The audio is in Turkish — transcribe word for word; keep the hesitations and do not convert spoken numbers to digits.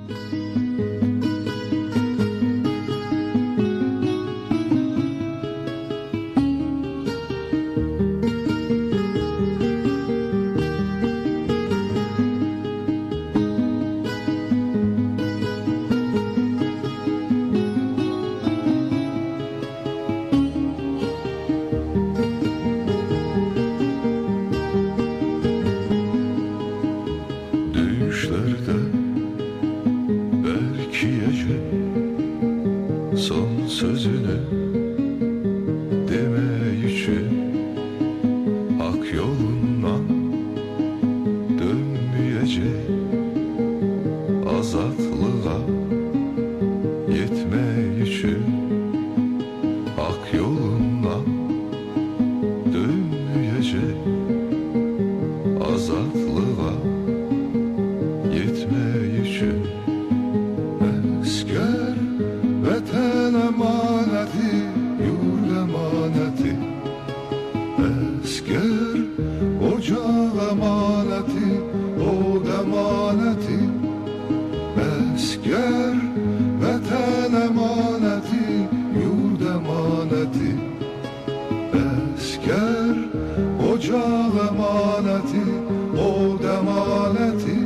Düşlerde belki gece son sözünü demeyici, hak yolundan dönmeyecek, azatlığa yetmeyici, hak yolundan dönmeyecek, azatlığa yetmeyici. Esker vatan emaneti, yurt emaneti, esker ocak emaneti, od emaneti, esker vatan emaneti, yurt emaneti, esker ocak emaneti, od emaneti.